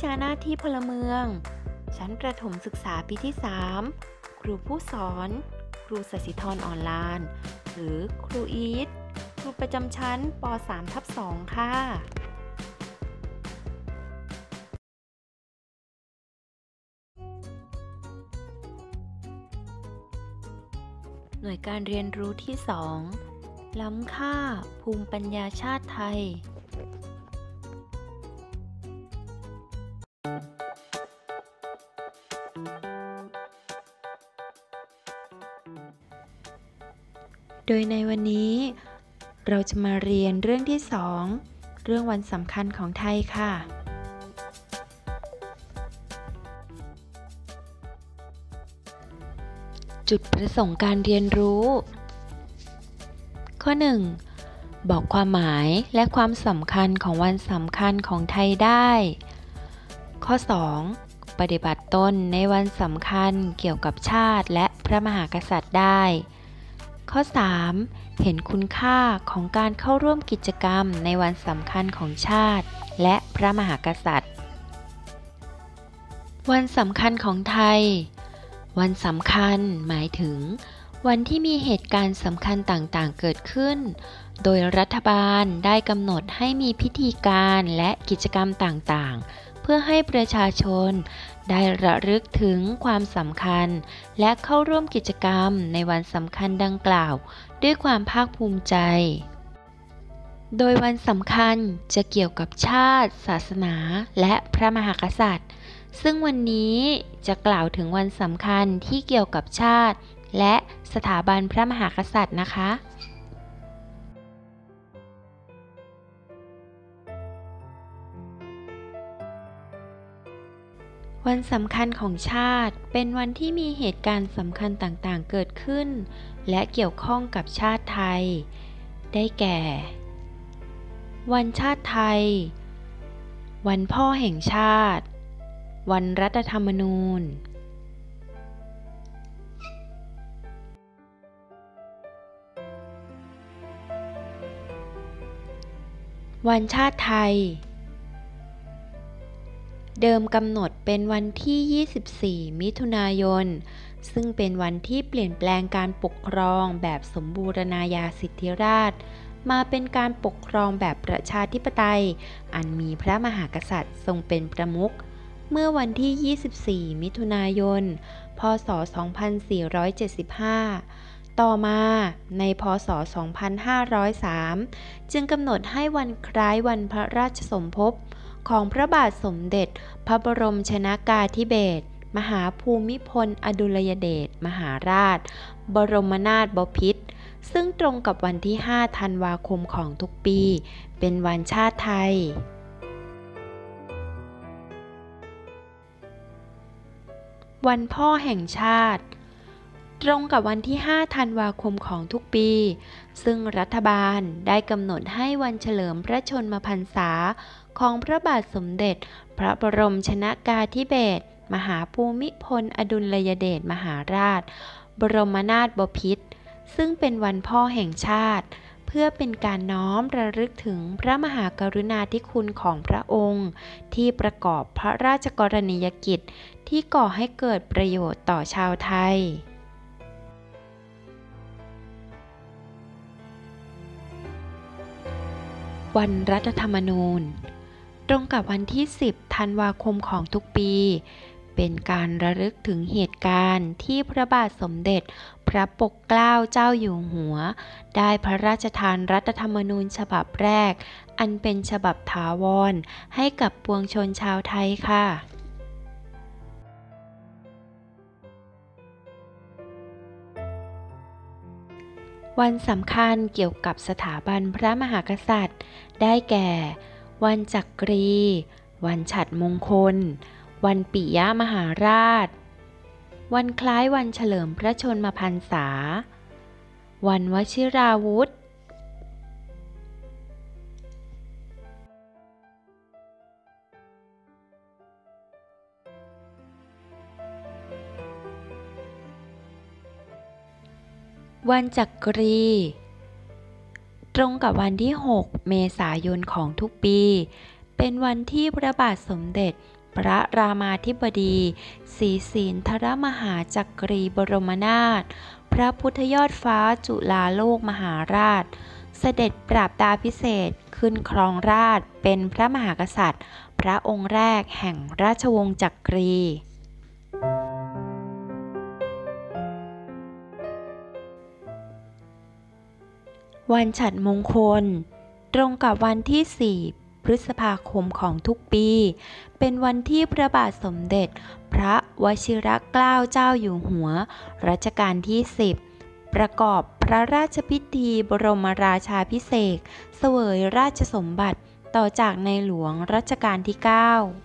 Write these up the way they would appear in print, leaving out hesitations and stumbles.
าหน้าที่พลเมืองชั้นประถมศึกษาปีที่ 3 ครูผู้สอนครูสศิธรอ่อนลานหรือครูอีทครูประจำชั้นป .3/2 ค่ะหน่วยการเรียนรู้ที่ 2 ล้ำค่าภูมิปัญญาชาติไทยโดยในวันนี้เราจะมาเรียนเรื่องที่ 2 เรื่องวันสำคัญของไทยค่ะจุดประสงค์การเรียนรู้ข้อ 1. บอกความหมายและความสำคัญของวันสำคัญของไทยได้ข้อ 2. ปฏิบัติตนในวันสำคัญเกี่ยวกับชาติและพระมหากษัตริย์ได้ข้อ 3. เห็นคุณค่าของการเข้าร่วมกิจกรรมในวันสำคัญของชาติและพระมหากษัตริย์วันสำคัญของไทยวันสำคัญหมายถึงวันที่มีเหตุการณ์สำคัญต่างๆเกิดขึ้นโดยรัฐบาลได้กำหนดให้มีพิธีการและกิจกรรมต่างๆเพื่อให้ประชาชนได้ระลึกถึงความสำคัญและเข้าร่วมกิจกรรมในวันสำคัญดังกล่าวด้วยความภาคภูมิใจโดยวันสำคัญจะเกี่ยวกับชาติศาสนาและพระมหากษัตริย์ซึ่งวันนี้จะกล่าวถึงวันสำคัญที่เกี่ยวกับชาติและสถาบันพระมหากษัตริย์นะคะวันสำคัญของชาติเป็นวันที่มีเหตุการณ์สำคัญต่างๆเกิดขึ้นและเกี่ยวข้องกับชาติไทยได้แก่วันชาติไทยวันพ่อแห่งชาติวันรัฐธรรมนูญวันชาติไทยเดิมกำหนดเป็นวันที่ 24 มิถุนายน ซึ่งเป็นวันที่เปลี่ยนแปลงการปกครองแบบสมบูรณาญาสิทธิราชย์มาเป็นการปกครองแบบประชาธิปไตยอันมีพระมหากษัตริย์ทรงเป็นประมุขเมื่อวันที่ 24 มิถุนายน พ.ศ. 2475 ต่อมาในพ.ศ. 2503 จึงกำหนดให้วันคล้ายวันพระราชสมภพของพระบาทสมเด็จพระบรมชนกาธิเบศรมหาภูมิพลอดุลยเดชมหาราชบรมนาถบพิตรซึ่งตรงกับวันที่ 5 ธันวาคมของทุกปีเป็นวันชาติไทยวันพ่อแห่งชาติตรงกับวันที่ 5 ธันวาคมของทุกปีซึ่งรัฐบาลได้กำหนดให้วันเฉลิมพระชนมพรรษาของพระบาทสมเด็จพระบรมชนกาธิเบศรมหาภูมิพลอดุลยเดชมหาราชบรมนาถบพิตรซึ่งเป็นวันพ่อแห่งชาติเพื่อเป็นการน้อมระลึกถึงพระมหากรุณาธิคุณของพระองค์ที่ประกอบพระราชกรณียกิจที่ก่อให้เกิดประโยชน์ต่อชาวไทยวันรัฐธรรมนูญตรงกับวันที่ 10 ธันวาคมของทุกปีเป็นการระลึกถึงเหตุการณ์ที่พระบาทสมเด็จพระปกเกล้าเจ้าอยู่หัวได้พระราชทานรัฐธรรมนูญฉบับแรกอันเป็นฉบับถาวรให้กับปวงชนชาวไทยค่ะวันสำคัญเกี่ยวกับสถาบันพระมหากษัตริย์ได้แก่วันจักรีวันฉัตรมงคลวันปิยมหาราชวันคล้ายวันเฉลิมพระชนมพรรษาวันวชิราวุธวันจักรีตรงกับวันที่ 6 เมษายนของทุกปีเป็นวันที่พระบาทสมเด็จพระรามาธิบดีศรีสินธรมหาจักรีบรมนาถพระพุทธยอดฟ้าจุฬาโลกมหาราชเสด็จปราบดาพิเศษกขึ้นครองราชย์เป็นพระมหากษัตริย์พระองค์แรกแห่งราชวงศ์จักรี วันฉัตรมงคลตรงกับวันที่ 4 พฤษภาคมของทุกปี เป็นวันที่พระบาทสมเด็จพระวชิรเกล้าเจ้าอยู่หัวรัชกาลที่ 10 ประกอบพระราชพิธีบรมราชาภิเษกเสวยราชสมบัติต่อจากในหลวงรัชกาลที่ 9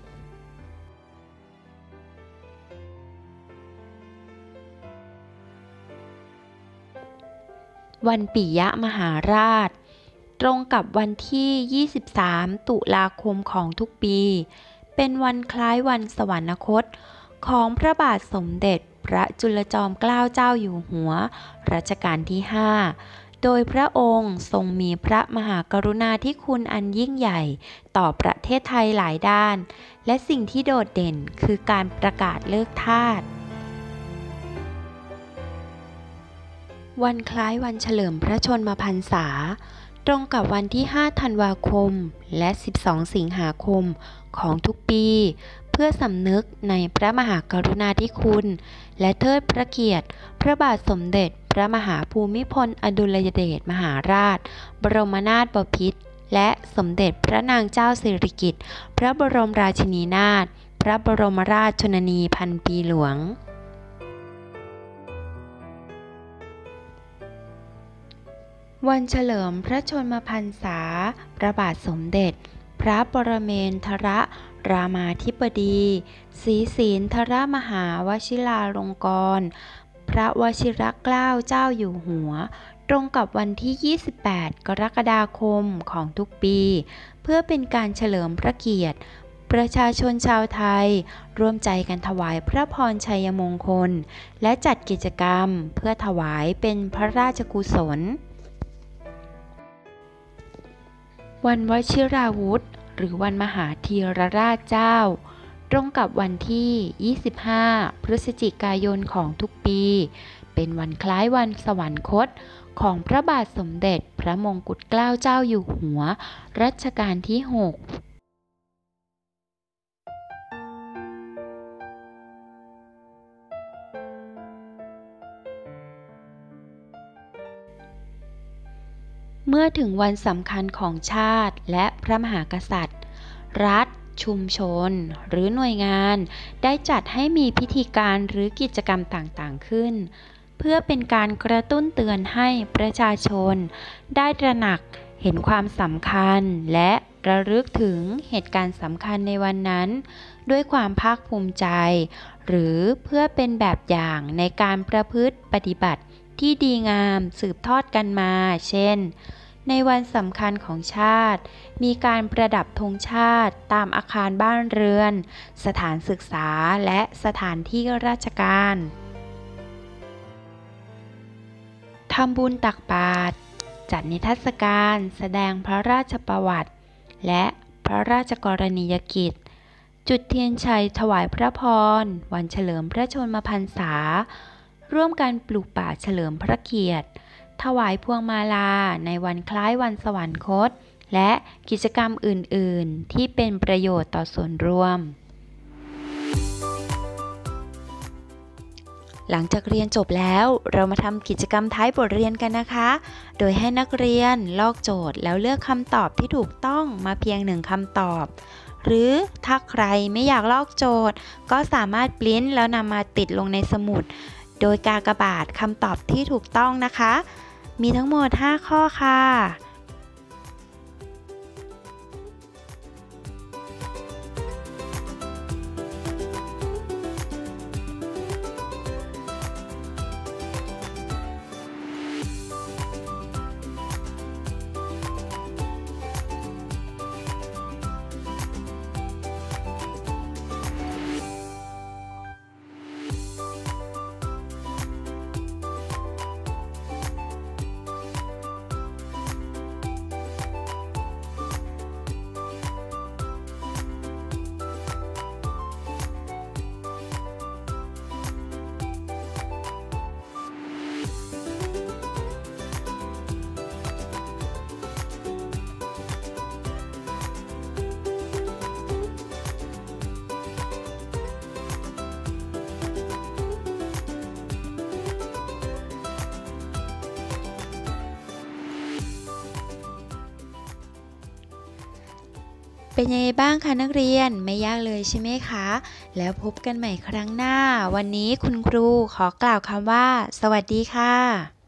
วันปิยมหาราชตรงกับวันที่ 23 ตุลาคมของทุกปี เป็นวันคล้ายวันสวรรคตของพระบาทสมเด็จพระจุลจอมเกล้าเจ้าอยู่หัวรัชกาลที่ 5 โดยพระองค์ทรงมีพระมหากรุณาธิคุณอันยิ่งใหญ่ต่อประเทศไทยหลายด้าน และสิ่งที่โดดเด่นคือการประกาศเลิกทาสวันคล้ายวันเฉลิมพระชนมพรรษาตรงกับวันที่ 5 ธันวาคม และ 12 สิงหาคมของทุกปี เพื่อสำนึกในพระมหากรุณาธิคุณและเทิดพระเกียรติพระบาทสมเด็จพระมหาภูมิพลอดุลยเดชมหาราชบรมนาถบพิตรและสมเด็จพระนางเจ้าสิริกิติ์พระบรมราชินีนาถพระบรมราชชนนีพันปีหลวงวันเฉลิมพระชนมพรรษาพระบาทสมเด็จพระปรเมนทรรามาธิบดีศรีสินธรมหาวชิราลงกรณ์พระวชิรเกล้าเจ้าอยู่หัวตรงกับวันที่ 28 กรกฎาคมของทุกปีเพื่อเป็นการเฉลิมพระเกียรติประชาชนชาวไทยร่วมใจกันถวายพระพรชัยมงคลและจัดกิจกรรมเพื่อถวายเป็นพระราชกุศลวันวชิราวุธหรือวันมหาธีรราชเจ้าตรงกับวันที่ 25 พฤศจิกายนของทุกปีเป็นวันคล้ายวันสวรรคตของพระบาทสมเด็จพระมงกุฎเกล้าเจ้าอยู่หัวรัชกาลที่ 6เมื่อถึงวันสำคัญของชาติและพระมหากษัตริย์รัฐชุมชนหรือหน่วยงานได้จัดให้มีพิธีการหรือกิจกรรมต่างๆขึ้นเพื่อเป็นการกระตุ้นเตือนให้ประชาชนได้ตระหนักเห็นความสำคัญและระลึกถึงเหตุการณ์สำคัญในวันนั้นด้วยความภาคภูมิใจหรือเพื่อเป็นแบบอย่างในการประพฤติปฏิบัติที่ดีงามสืบทอดกันมาเช่นในวันสำคัญของชาติมีการประดับธงชาติตามอาคารบ้านเรือนสถานศึกษาและสถานที่ราชการทำบุญตักบาตรจัดนิทรรศการแสดงพระราชประวัติและพระราชกรณียกิจจุดเทียนชัยถวายพระพรวันเฉลิมพระชนมพรรษาร่วมกันปลูกป่าเฉลิมพระเกียรติถวายพวงมาลาในวันคล้ายวันสวรรคตและกิจกรรมอื่นๆที่เป็นประโยชน์ต่อส่วนรวมหลังจากเรียนจบแล้วเรามาทำกิจกรรมท้ายบทเรียนกันนะคะโดยให้นักเรียนลอกโจทย์แล้วเลือกคำตอบที่ถูกต้องมาเพียง1คำตอบหรือถ้าใครไม่อยากลอกโจทย์ก็สามารถปริ้นแล้วนำมาติดลงในสมุดโดยกากบาทคำตอบที่ถูกต้องนะคะมีทั้งหมด5ข้อค่ะเป็นยังไงบ้างคะนักเรียนไม่ยากเลยใช่ไหมคะแล้วพบกันใหม่ครั้งหน้าวันนี้คุณครูขอกล่าวคำว่าสวัสดีค่ะ